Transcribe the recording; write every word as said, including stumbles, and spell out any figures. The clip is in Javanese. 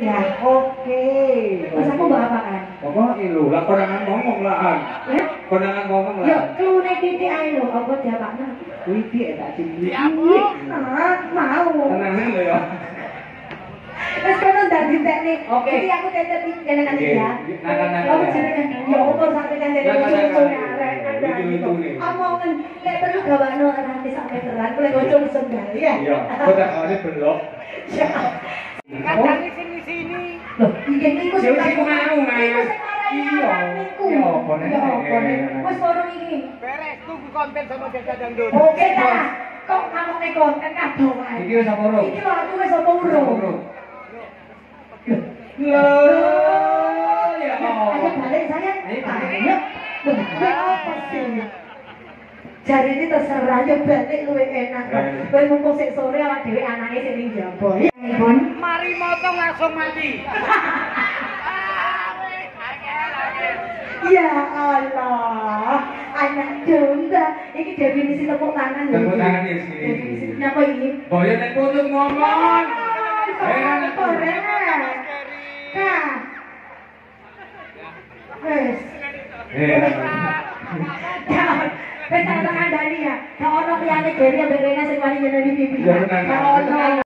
Ya, oke. Terus aku bawa apa kan? Pokoknya lu lah kondangan ngomong lah kan. Ya? Kondangan ngomong lah. Yo, klune titik ae lho, apa diapakno? Kuwi iki tak cilik. Ah, mau. Tenangan lho ya. Wes kono dadi teknik. Oke. Iki aku tetet iki kene kan ya. Nakal-nakal. Oh, jenenge. Ya opo sampe kan dadi lucu-lucu arek. Omongan lek perlu gawano nanti sampe teran, kowe gocong sendal ya. Iya, kondangannya belok. Kadang sing sini. Loh, iki iku sing mau Mas. Iya. Iya, apa nek. Wes kono iki. Beres tunggu konten sama Jaga Dangdut. Oke ta. Kok ngamukne konten kabeh wae. Iki wis apa urung? Iki lho aku wis apa urung. Loh, ya Ayo balik sayang. Ayo. Apa sih? Jari ini terserah yo balik luwih enak. Kowe mumpung sik sore awak dhewe anake sing ning jaba. Pun Mari motong langsung mati. ya Allah, anak domba. Iki definisi tepuk tangan lho. Tepuk tangan ya sini. Definisi napa iki? Boyo nek putus ngomong. Eh, apa rek? Kak. Wes. Eh. Wes tak kandhani ya. Ka ono liyane Geri ambek Rena sing wani nyeneni pipi. Ya benar. Ka ono.